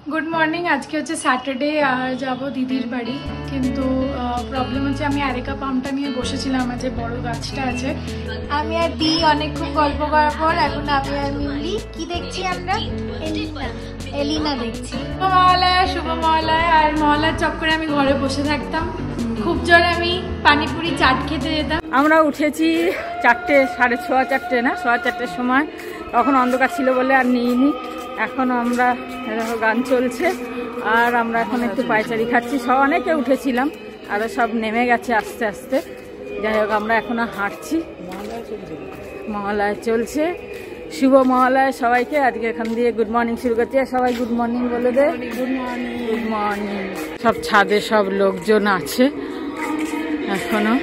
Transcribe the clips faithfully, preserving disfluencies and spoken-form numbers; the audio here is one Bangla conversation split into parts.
Good morning. आज के হচ্ছে স্যাটারডে আর যাব দিদির বাড়ি, কিন্তু প্রবলেম হচ্ছে আমি আরেকা পামটা নিয়ে বসেছিলাম, যে বড় গাছটা আছে। আমি আর দি অনেকক্ষণ গল্প করার পর এখন আমি আর মিলি কি দেখছি? আমরা এলিনা এলিনা দেখছি। শুভ মহালয়া, শুভ মহালয়া। আর মহালয়ার চক্করে আমি ঘরে বসে থাকতাম, খুব জোর আমি পানিপুরি চাট খেতে যেতাম। আমরা উঠেছি চারটে সাড়ে ছোয়া চারটে না সোয়া চারটের সময়, তখন অন্ধকার ছিল বলে আর নিইনি। এখন আমরা দেখো গান চলছে আর আমরা এখন একটু পায়চারি খাচ্ছি। সব অনেকে উঠেছিলাম, আরও সব নেমে গেছে আস্তে আস্তে। যাই হোক আমরা এখনও হাঁটছি, মহালয়া চলছে। শুভ মহালয়া সবাইকে। আজকে এখান দিয়ে গুড মর্নিং শুরু করছি। সবাই গুড মর্নিং বলে দে। Good morning good morning. সব ছাদে সব লোকজন আছে এখনো,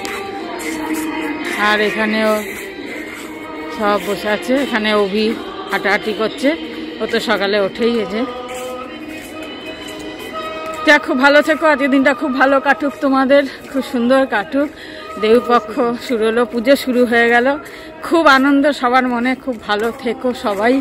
আর এখানেও সব বসে আছে। এখানে অভি হাঁটাহাঁটি করছে, ও তো সকালে ওঠেই এসে। যা খুব ভালো থেকো, আজকের দিনটা খুব ভালো কাটুক, তোমাদের খুব সুন্দর কাটুক। দেবীপক্ষ শুরু হলো, পুজো শুরু হয়ে গেল, খুব আনন্দ সবার মনে। খুব ভালো থেকো সবাই।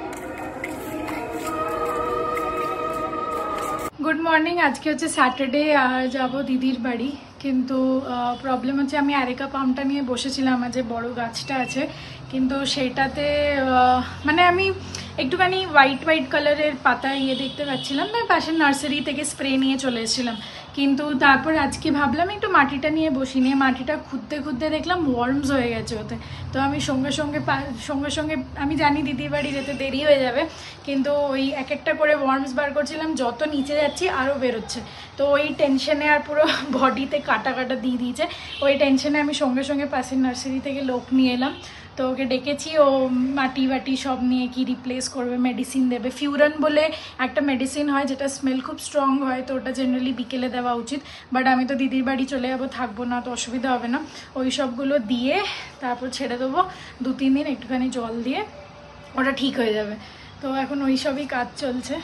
Good morning. আজকে হচ্ছে স্যাটারডে আর যাব দিদির বাড়ি, কিন্তু প্রবলেম হচ্ছে আমি আরেকা পামটা নিয়ে বসেছিলাম, যে বড় গাছটা আছে, কিন্তু সেটাতে মানে আমি একটুখানি হোয়াইট হোয়াইট কালারের পাতা ইয়ে দেখতে পাচ্ছিলাম, তাই পাশের নার্সারি থেকে স্প্রে নিয়ে চলে এসেছিলাম। কিন্তু তারপর আজকে ভাবলাম একটু মাটিটা নিয়ে বসি, নিয়ে মাটিটা খুঁড়তে খুঁড়তে দেখলাম ওয়ার্মস হয়ে গেছে ওতে। তো আমি সঙ্গে সঙ্গে সঙ্গে সঙ্গে আমি জানি দিদির বাড়ি যেতে দেরি হয়ে যাবে, কিন্তু ওই এক একটা করে ওয়ার্মস বার করছিলাম, যত নিচে যাচ্ছি আরও বেরোচ্ছে। তো ওই টেনশনে আর পুরো বডিতে কাটা কাটা দিয়ে দিয়েছে। ওই টেনশনে আমি সঙ্গে সঙ্গে পাশের নার্সারি থেকে লোক নিয়ে এলাম। তো ওকে ডেকেছি, ও মাটি বাটি সব নিয়ে কি রিপ্লেস করবে, মেডিসিন দেবে। ফিউরান বলে একটা মেডিসিন হয় যেটা স্মেল খুব স্ট্রং হয়, তো ওটা জেনারেলি বিকেলে দেওয়া উচিত। বাট আমি তো দিদির বাড়ি চলে যাবো, থাকবো না, তো অসুবিধা হবে না। ওই সবগুলো দিয়ে তারপর ছেড়ে দেবো দু তিন দিন, একটুখানি জল দিয়ে ওটা ঠিক হয়ে যাবে। তো এখন ওই সবই কাজ চলছে।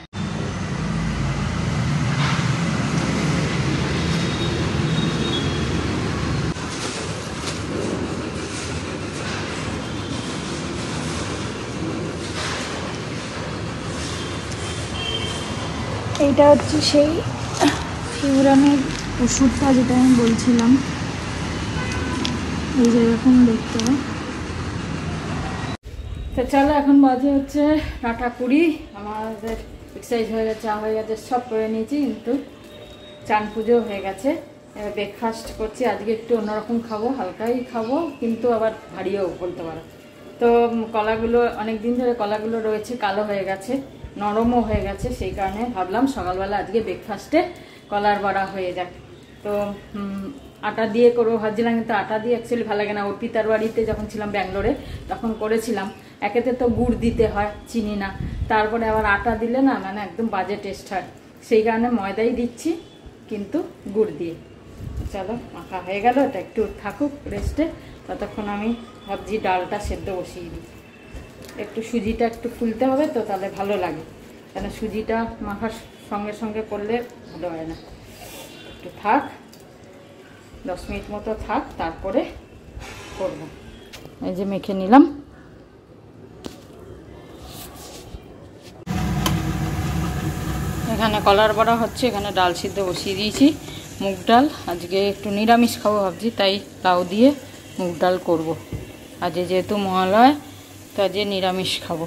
এইটা হচ্ছে সেই ফিউরানের ওষুধটা যেটা আমি বলছিলাম, এই যে এরকম দেখতে হয়। তো চলো এখন বাজে হচ্ছে নটা কুড়ি। আমাদের এক্সারসাইজ হয়ে গেছে, চা হয়ে গেছে, সব করে নিয়েছি, কিন্তু চান পুজো হয়ে গেছে। এবার ব্রেকফাস্ট করছি। আজকে একটু অন্যরকম খাবো, হালকাই খাবো, কিন্তু আবার ভারীও বলতে পারো। তো কলাগুলো অনেক দিন ধরে কলাগুলো রয়েছে, কালো হয়ে গেছে, নরমও হয়ে গেছে, সেই কারণে ভাবলাম সকালবেলা আজকে ব্রেকফাস্টে কলার বড়া হয়ে যাক। তো আটা দিয়ে করবো ভাবছিলাম, কিন্তু আটা দিয়ে অ্যাকচুয়ালি ভালো লাগে না। অর্পিতার বাড়িতে যখন ছিলাম ব্যাঙ্গালোরে তখন করেছিলাম, একেতে তো গুড় দিতে হয়, চিনি না, তারপরে আবার আটা দিলে না মানে একদম বাজে টেস্ট হয়, সেই কারণে ময়দাই দিচ্ছি, কিন্তু গুড় দিয়ে। চলো মাখা হয়ে গেল, এটা একটু থাকুক রেস্টে, ততক্ষণ আমি ভাবছি ডালটা সেদ্ধ বসিয়ে দিই। একটু সুজিটা একটু ফুলতে হবে, তো তাহলে ভালো লাগে, কেন সুজিটা মাখার সঙ্গে সঙ্গে করলে ভালো হয় না। একটু থাক, দশ মিনিট মতো থাক, তারপরে করব। এই যে মেখে নিলাম। এখানে কলার বড়া হচ্ছে, এখানে ডাল সিদ্ধ বসিয়ে দিয়েছি, মুগ ডাল। আজকে একটু নিরামিষ খাবো ভাবছি, তাই লাউ দিয়ে মুগ ডাল করব। আজকে যেহেতু মহালয়া, তো আজকে নিরামিষ খাবো।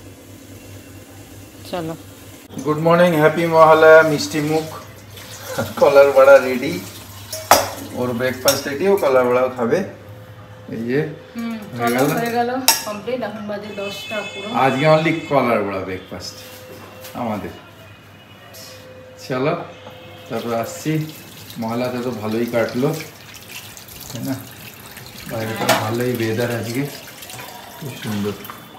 চলো, গুড মর্নিং, হ্যাপি মহালয়া। মিষ্টি মুখ, কলার বড়া রেডি, ওর ব্রেকফাস্ট রেডি, ও কলার বড়াও খাবে। এই যে হয়ে গেল কমপ্লিট। এখন বাজে দশটা পুরো। আজকে অনলি কলার বড়া ব্রেকফাস্ট আমাদের। চলো তারপর আসছি। মহালয়াতে তো ভালোই কাটলো, তাই না? বাইরেটা ভালোই ওয়েদার আজকে, খুব সুন্দর।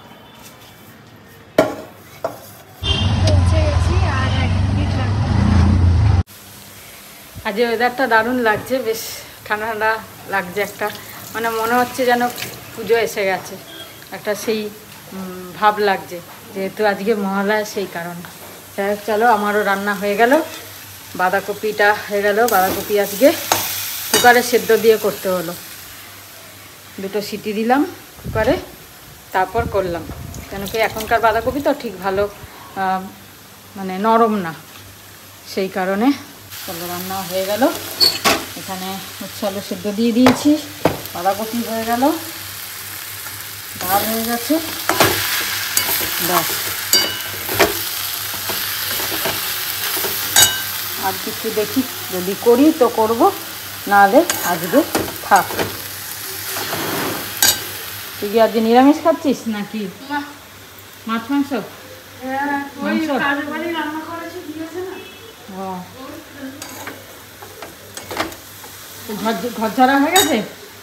আজ ওয়েদারটা দারুণ লাগছে, বেশ ঠান্ডা ঠান্ডা লাগছে, একটা মানে মনে হচ্ছে যেন পুজো এসে গেছে, একটা সেই ভাব লাগছে, যেহেতু আজকে মহালয়া, সেই কারণে। যাই হোক চলো, আমারও রান্না হয়ে গেল, বাঁধাকপিটা হয়ে গেল। বাঁধাকপি আজকে কুকারে সেদ্ধ দিয়ে করতে হলো, দুটো সিটি দিলাম কুকারে, তারপর করলাম, কেন কি এখনকার বাঁধাকপি তো ঠিক ভালো মানে নরম না, সেই কারণে। চলো রান্না হয়ে গেল। এখানে উচ্ছে আলু সেদ্ধ দিয়ে দিয়েছি, বাঁধাকপি হয়ে গেল, ডাল হয়ে গেছে, ব্যাস। আর কিছু দেখি, যদি করি তো করব, নাহলে আজকে থাক। তুই কি আজকে নিরামিষ খাচ্ছিস নাকি? মাছ মাংস? ঘর ঝাড়া হয়ে গেছে?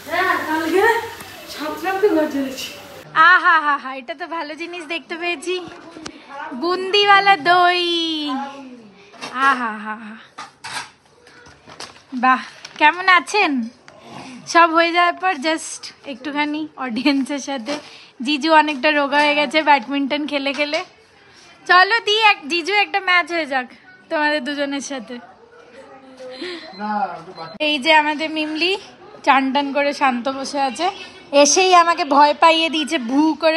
আহা হা হা, এটা তো ভালো জিনিস দেখতে পেয়েছি, বুন্দিওয়ালা দই। আহা হা হা, বাহ, কেমন আছেন? সব হয়ে যাওয়ার পর জাস্ট একটুখানি অডিয়েন্সের সাথে, জিজু অনেকটা রোগা হয়ে গেছে ব্যাডমিন্টন খেলে খেলে। চলো দি এক জিজু একটা ম্যাচ হয়ে যাক তোমাদের দুজনের সাথে। এই যে আমাদের মিমলি চান টান করে শান্ত বসে আছে, এসেই আমাকে ভয় পাইয়ে দিয়েছে ভু করে।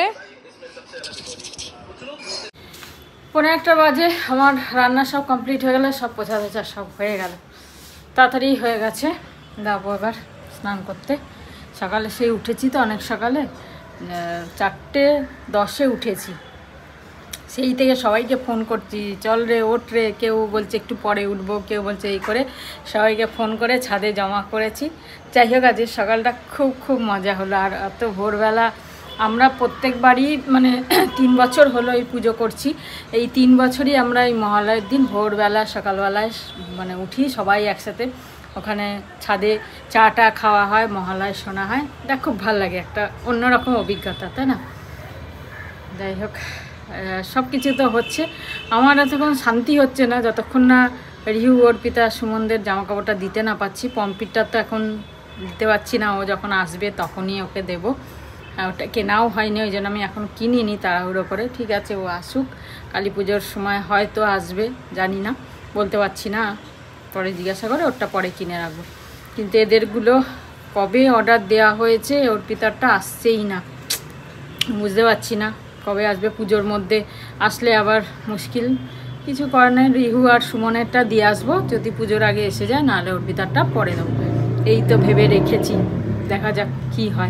পনেরো একটা বাজে, আমার রান্না সব কমপ্লিট হয়ে গেল, সব পোছা টোছা সব হয়ে গেল, তাড়াতাড়ি হয়ে গেছে। যাবো এবার স্নান করতে। সকালে সেই উঠেছি তো অনেক সকালে, চারটে দশে উঠেছি, সেই থেকে সবাইকে ফোন করছি, চল রে ওঠ রে, কেউ বলছে একটু পরে উঠবো, কেউ বলছে এই করে, সবাইকে ফোন করে ছাদে জমা করেছি। যাই হোক আজকে সকালটা খুব খুব মজা হলো। আর এত ভোরবেলা, আমরা প্রত্যেকবারই মানে তিন বছর হলো এই পুজো করছি, এই তিন বছরই আমরা এই মহালয়ের দিন ভোরবেলা সকালবেলায় মানে উঠি, সবাই একসাথে ওখানে ছাদে চাটা খাওয়া হয়, মহালয় শোনা হয়, এটা খুব ভালো লাগে, একটা অন্যরকম অভিজ্ঞতা, তাই না? যাই হোক, সব কিছু তো হচ্ছে, আমার এতক্ষণ শান্তি হচ্ছে না যতক্ষণ না রিহু অর্পিতা সুমনদের জামা কাপড়টা দিতে না পাচ্ছি। পম্পিটটা তো এখন দিতে পারছি না, ও যখন আসবে তখনই ওকে দেবো। ওটা কেনাও হয়নি, ওই জন্য আমি এখন কিনিনি তাড়াহুড়ো করে। ঠিক আছে, ও আসুক, কালী পুজোর সময় হয়তো আসবে, জানি না, বলতে পারছি না, পরে জিজ্ঞাসা করে ওরটা পরে কিনে রাখবো। কিন্তু এদেরগুলো কবে অর্ডার দেওয়া হয়েছে, অর্পিতারটা আসছেই না, বুঝতে পারছি না কবে আসবে। পুজোর মধ্যে আসলে আবার মুশকিল, কিছু করার নেই, রিহু আর সুমনেরটা দিয়ে আসবো যদি পুজোর আগে এসে যায়, নাহলে অর্পিতারটা পরে দেবো, এই তো ভেবে রেখেছি, দেখা যাক কি হয়।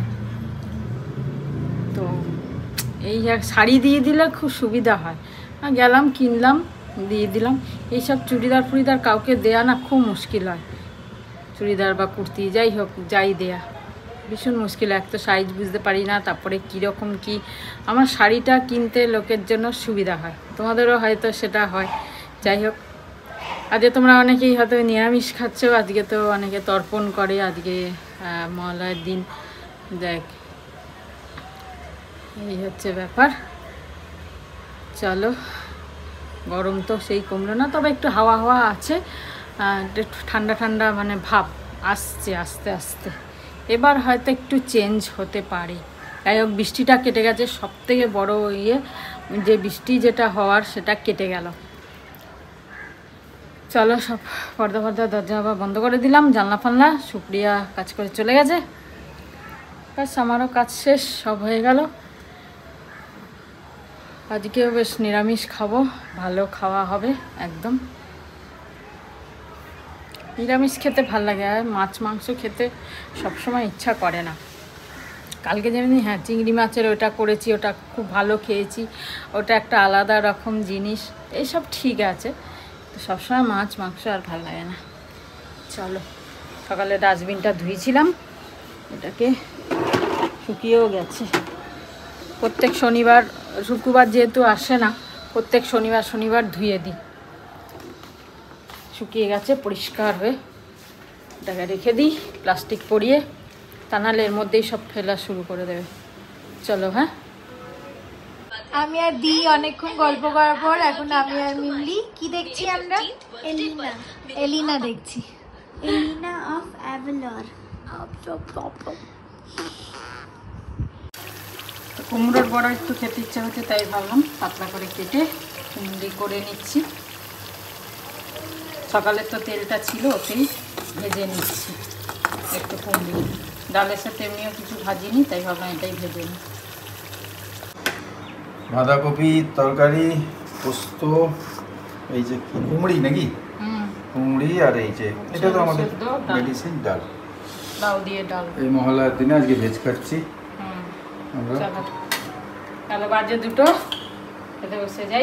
তো এই শাড়ি দিয়ে দিলে খুব সুবিধা হয়, গেলাম কিনলাম দিয়ে দিলাম। এইসব চুড়িদার ফুড়িদার কাউকে দেয়া না খুব মুশকিল হয়, চুড়িদার বা কুর্তি যাই হোক, যাই দেয়া ভীষণ মুশকিল। এক তো সাইজ বুঝতে পারি না, তারপরে কীরকম কি, আমার শাড়িটা কিনতে লোকের জন্য সুবিধা হয়, তোমাদেরও হয়তো সেটা হয়। যাই হোক, আজকে তোমরা অনেকেই হয়তো নিরামিষ খাচ্ছ, আজকে তো অনেকে তর্পণ করে, আজকে মহালয়ের দিন। দেখ, এই হচ্ছে ব্যাপার। চলো, গরম তো সেই কমলো না, তবে একটু হাওয়া হাওয়া আছে, একটু ঠান্ডা ঠান্ডা মানে ভাব আসছে আস্তে আস্তে, এবার হয়তো একটু চেঞ্জ হতে পারে। যাই হোক, বৃষ্টিটা কেটে গেছে, সব থেকে বড় ইয়ে যে বৃষ্টি যেটা হওয়ার সেটা কেটে গেল। চলো, সব পর্দা পর্দা দরজা আবার বন্ধ করে দিলাম, জানলা ফানলা। সুপ্রিয়া কাজ করে চলে গেছে, ব্যাস আমারও কাজ শেষ, সব হয়ে গেল। আজকেও বেশ নিরামিষ খাবো, ভালো খাওয়া হবে একদম। নিরামিষ খেতে ভাল লাগে, আর মাছ মাংস খেতে সবসময় ইচ্ছা করে না। কালকে যেমনি হ্যাঁ চিংড়ি মাছের ওটা করেছি, ওটা খুব ভালো খেয়েছি, ওটা একটা আলাদা রকম জিনিস, এইসব ঠিক আছে, তো সবসময় মাছ মাংস আর ভাল লাগে না। চলো, সকালে ডাস্টবিনটা ধুয়েছিলাম, এটাকে শুকিয়েও গেছে। প্রত্যেক শনিবার শুক্রবার যেহেতু আসে না, প্রত্যেক শনিবার শনিবার ধুয়ে দিই, শুকিয়ে গেছে পরিষ্কার হয়ে। এটাকে রেখে দিই প্লাস্টিক পরিয়ে, তা নাহলে এর মধ্যেই সব ফেলা শুরু করে দেবে। চলো, হ্যাঁ, আমি আর দি অনেকক্ষণ গল্প করার পর এখন আমি আর মিমলি কি দেখছি আমরা? এলিনা। এলিনা দেখছি, এলিনা অফ অ্যাভেলর। কুমড়োর বড়া একটু খেতে ইচ্ছা হচ্ছে, তাই ভাবলাম পাতলা করে কেটে কুমড়ি করে নিচ্ছি। সকালে তো তেলটা ছিল, ওতেই ভেজে নিচ্ছি একটু কুমড়ি। ডালের সাথে এমনিও কিছু ভাজিনি, তাই ভাবলাম এটাই ভেজে নিই। বাঁধাকপি তরকারি, পোস্ত, এই যে কি কুমড়ি নাকি? হুম কুমড়ি আর এই যে এটা তো আমাদের মেডিসিন ডাল। লাউ দিয়ে ডাল। এই মহলার দিনে আজকে ভেজ খাচ্ছি হুম আমরা। চলো তাহলে বাজে দুটো, খেতে বসে যাই।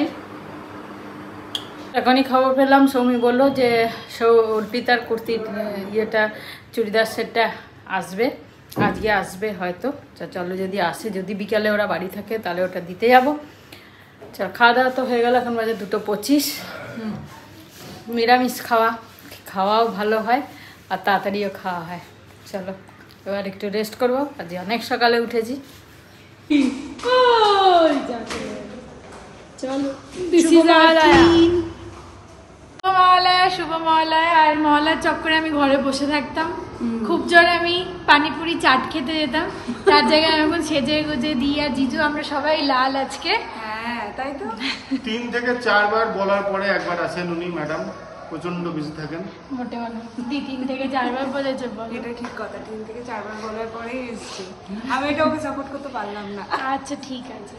এখনই খবর পেলাম, সৌমি বললো যে সৌ অর্পিতার কুর্তির ইয়েটা চুড়িদার সেটটা আসবে, আজকে আসবে হয়তো। চলো যদি আসে, যদি বিকালে ওরা বাড়ি থাকে তাহলে ওটা দিতে যাবো। চল খাওয়া দাওয়া তো হয়ে গেল, এখন বাজে দুটো পঁচিশ। নিরামিষ খাওয়া, খাওয়াও ভালো হয় আর তাড়াতাড়িও খাওয়া হয়। চলো এবার একটু রেস্ট করবো, আজকে অনেক সকালে উঠেছি। চলো মহালয়া, শুভ মহালয়া। আর মহালয়ার চক্করে আমি ঘরে বসে থাকতাম, খুব জোরে আমি পানিপুরি চাট খেতে যেতাম। তার জায়গায় আমি এখন সেজে গুজে দিই আর জিজু আমরা সবাই লাল আজকে। হ্যাঁ তাই তো। তিন থেকে চারবার বলার পরে একবার আসেন উনি ম্যাডাম, প্রচন্ড বিজি থাকেন। মোটে মানে দি তিন থেকে চারবার বলেছে। এটা ঠিক কথা, তিন থেকে চারবার বলার পরেই এসছে। আমি এটা ওকে সাপোর্ট করতে পারলাম না। আচ্ছা ঠিক আছে।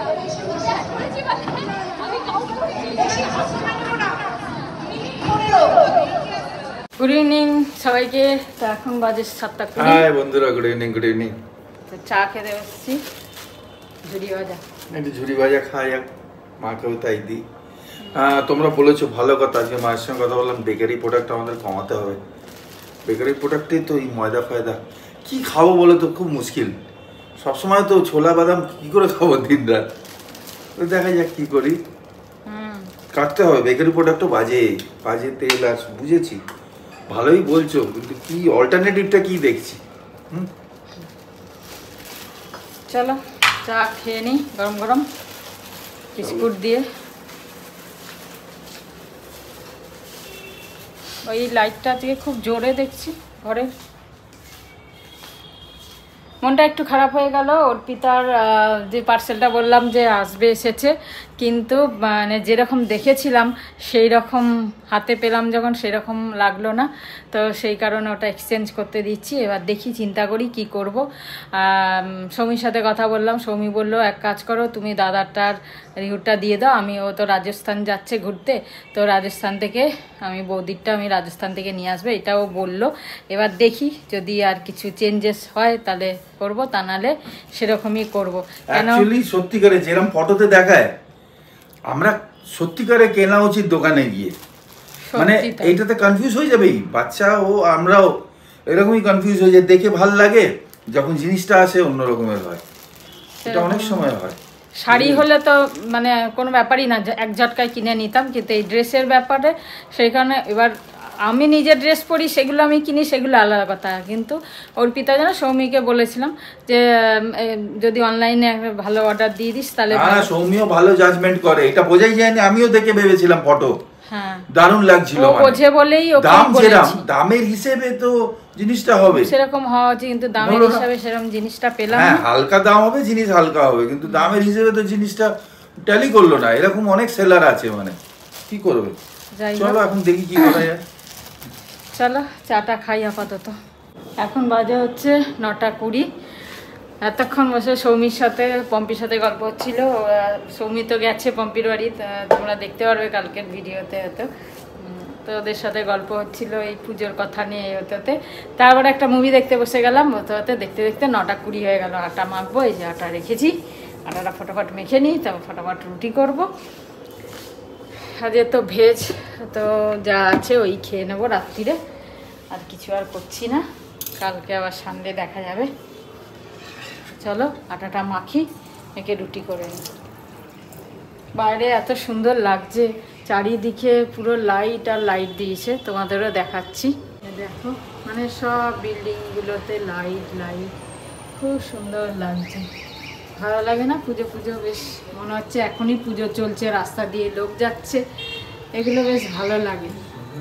গুড ইভিনিং সবাইকে। তো এখন বাজে সাতটা কুড়ি। হাই বন্ধুরা, গুড ইভিনিং। Good evening. তো চা খেতে বসছি, ঝুড়ি ভাজা। একটু ঝুড়ি ভাজা খাই, আর মাকেও তাই দিই। হ্যাঁ তোমরা বলেছো ভালো কথা, আজকে মায়ের সঙ্গে কথা বললাম, বেকারি প্রোডাক্ট আমাদের কমাতে হবে। বেকারি প্রোডাক্টেই তো এই ময়দা ফয়দা কি খাবো বলে তো খুব মুশকিল। সবসময় তো ছোলা বাদাম কি করে খাবো দিন রাত, তো দেখা যাক কি করি। হুম কাটতে হবে, বেকারি প্রোডাক্টও বাজে বাজে তেল আর বুঝেছি, ভালোই বলছো, কিন্তু কি অল্টারনেটিভটা কি দেখছি। হুম চলো চা খেয়ে নিই গরম গরম বিস্কুট দিয়ে। ওই লাইটটা আজকে খুব জোরে দেখছি ঘরে, মনটা একটু খারাপ হয়ে গেল। অর্পিতার যে পার্সেলটা বললাম যে আসবে এসেছে, কিন্তু মানে যেরকম দেখেছিলাম সেই রকম হাতে পেলাম যখন সেরকম লাগলো না, তো সেই কারণে ওটা এক্সচেঞ্জ করতে দিচ্ছি। এবার দেখি চিন্তা করি কি করব। সৌমির সাথে কথা বললাম, সৌমি বলল এক কাজ করো তুমি দাদারটার রিহুটটা দিয়ে দাও, আমি ও তো রাজস্থান যাচ্ছে ঘুরতে, তো রাজস্থান থেকে আমি বৌদিরটা আমি রাজস্থান থেকে নিয়ে আসবে, এটাও বললো। এবার দেখি যদি আর কিছু চেঞ্জেস হয় তাহলে করব, তা নাহলে সেরকমই করব। কেন অ্যাকচুয়ালি সত্যিকারে যেরকম ফটোতে দেখায়, আমরা সত্যিকারে কেনা উচিত দোকানে গিয়ে। মানে এইটাতে কনফিউজ হয়ে যাবেই, বাচ্চা ও আমরাও এরকমই কনফিউজ হয়ে যায়, দেখে ভাল লাগে, যখন জিনিসটা আসে অন্য রকমের হয়, এটা অনেক সময় হয়। শাড়ি হলে তো মানে কোনো ব্যাপারই না, এক ঝটকায় কিনে নিতাম, কিন্তু এই ড্রেসের ব্যাপারে সেই কারণে এবার আমি নিজে ড্রেস পরি, সেগুলো আমি কিনি, সেগুলো আলাদা কথা। কিন্তু অর্পিতা যেন সৌমিকে বলেছিলাম যে যদি অনলাইনে ভালো অর্ডার দিয়ে দিস তাহলে। হ্যাঁ সৌমিও ভালো জাজমেন্ট করে, এটা বোঝাই যায়নি, আমিও দেখে ভেবেছিলাম ফটো, হ্যাঁ দারুণ লাগছিল। ও বোঝে বলেই ওকে দাম যেরকম, বলেছি, দামের হিসেবে তো জিনিসটা হবে সেরকম হওয়া উচিত, কিন্তু দামের হিসাবে সেরকম জিনিসটা পেলাম। হ্যাঁ হালকা দাম হবে, জিনিস হালকা হবে, কিন্তু দামের হিসেবে তো জিনিসটা ট্যালি করলো না। এরকম অনেক সেলার আছে, মানে কি করবে। চলো এখন দেখি কি করা যায়। চলো চাটা খাই আপাতত। এখন বাজে হচ্ছে নটা কুড়ি। এতক্ষণ বসে সৌমির সাথে পম্পির সাথে গল্প হচ্ছিল। সৌমি তো গেছে পম্পির বাড়ি, তোমরা দেখতে পারবে কালকের ভিডিওতে হয়তো। তো ওদের সাথে গল্প হচ্ছিল এই পুজোর কথা নিয়ে হতে হতে, তারপর একটা মুভি দেখতে বসে গেলাম। হতে হতে দেখতে দেখতে নটা কুড়ি হয়ে গেল। আটা মাখবো, এই যে আটা রেখেছি, আটাটা ফটাফট মেখে নিই, তারপর ফটাফট রুটি করবো। আজকে তো ভেজ, তো যা আছে ওই খেয়ে নেবো রাত্রিরে, আর কিছু আর করছি না, কালকে আবার সানডে দেখা যাবে। চলো আটাটা মাখি, মেখে রুটি করে নিই। বাইরে এত সুন্দর লাগছে, চারিদিকে পুরো লাইট আর লাইট দিয়েছে, তোমাদেরও দেখাচ্ছি। দেখো মানে সব বিল্ডিংগুলোতে লাইট লাইট, খুব সুন্দর লাগছে। ভালো লাগে না? পুজো পুজো বেশ মনে হচ্ছে এখনই পুজো চলছে, রাস্তা দিয়ে লোক যাচ্ছে, এগুলো বেশ ভালো লাগে।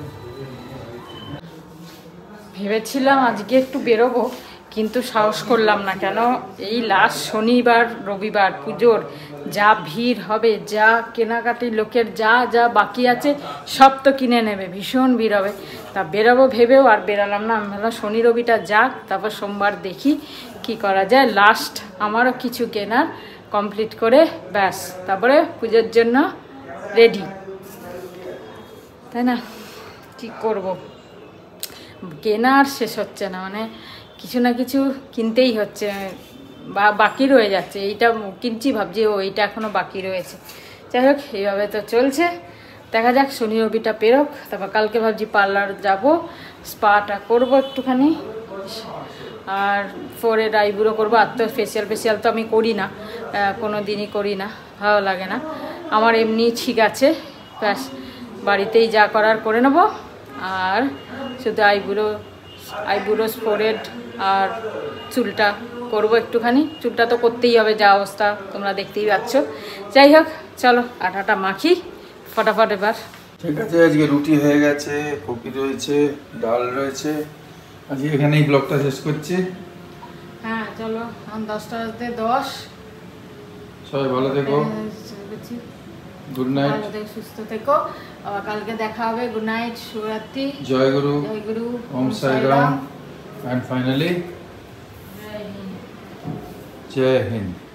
ভেবেছিলাম আজকে একটু বেরোবো, কিন্তু সাহস করলাম না। কেন এই লাস্ট শনিবার রবিবার পুজোর যা ভিড় হবে, যা কেনাকাটি লোকের যা যা বাকি আছে সব তো কিনে নেবে, ভীষণ ভিড় হবে। তা বেরোবো ভেবেও আর বেরালাম না। আমি ভাবলাম শনি রবিটা যাক, তারপর সোমবার দেখি কি করা যায়। লাস্ট আমারও কিছু কেনার কমপ্লিট করে ব্যাস তারপরে পুজোর জন্য রেডি। তাই না? কি করব, কেনা আর শেষ হচ্ছে না, মানে কিছু না কিছু কিনতেই হচ্ছে, বা বাকি রয়ে যাচ্ছে। এইটা কিনছি ভাবছি ও এইটা এখনও বাকি রয়েছে। যাই হোক, এইভাবে তো চলছে, দেখা যাক শনি রবিটা পেরোক, তারপর কালকে ভাবছি পার্লার যাব, স্পাটা করব একটুখানি, আর ফোরের আইব্রো করবো। আর তো ফেসিয়াল ফেসিয়াল তো আমি করি না, কোনো দিনই করি না, ভালো লাগে না আমার, এমনি ঠিক আছে, ব্যাস বাড়িতেই যা করার করে নেবো। আর শুধু আইব্রো আইব্রোস ফোরেড আর চুলটা করবো একটুখানি, চুলটা তো করতেই হবে, যা অবস্থা তোমরা দেখতেই পাচ্ছ। যাই হোক, চলো আটাটা মাখি ফটাফট এবার। ঠিক আছে, আজকে রুটি হয়ে গেছে, কপি রয়েছে, ডাল রয়েছে। আজকে এখানেই ব্লগটা শেষ করছি। হ্যাঁ চলো, এখন দশটা বাজতে দশ। সবাই ভালো থেকো, গুড নাইট, ভালো থেকো, সুস্থ থেকো, আবার কালকে দেখা হবে। গুড নাইট, শুভরাত্রি, জয় গুরু, জয় গুরু, ওম সাই Ram, and finally, Joy Hind. Joy Hind.